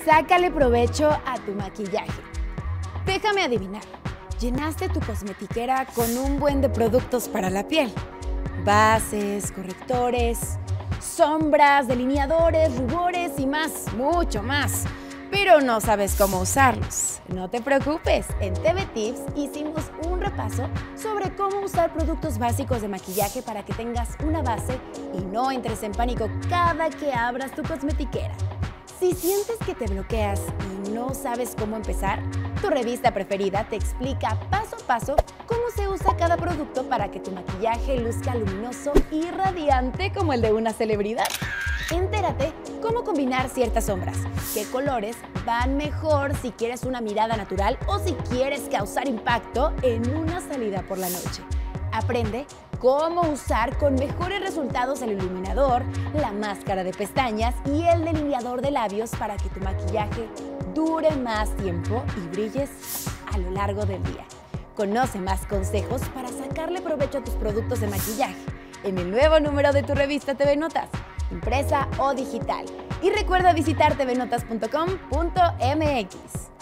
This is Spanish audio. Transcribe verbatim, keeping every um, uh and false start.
Sácale provecho a tu maquillaje. Déjame adivinar, llenaste tu cosmetiquera con un buen de productos para la piel. Bases, correctores, sombras, delineadores, rubores y más, mucho más. Pero no sabes cómo usarlos. No te preocupes, en T V Tips hicimos un repaso sobre cómo usar productos básicos de maquillaje para que tengas una base y no entres en pánico cada que abras tu cosmetiquera. Si sientes que te bloqueas y no sabes cómo empezar, tu revista preferida te explica paso a paso cómo se usa cada producto para que tu maquillaje luzca luminoso y radiante como el de una celebridad. Entérate cómo combinar ciertas sombras, qué colores van mejor si quieres una mirada natural o si quieres causar impacto en una salida por la noche. Aprende cómo usar con mejores resultados el iluminador, la máscara de pestañas y el delineador de labios para que tu maquillaje dure más tiempo y brilles a lo largo del día. Conoce más consejos para sacarle provecho a tus productos de maquillaje en el nuevo número de tu revista T V Notas, impresa o digital. Y recuerda visitar t v notas punto com punto m x.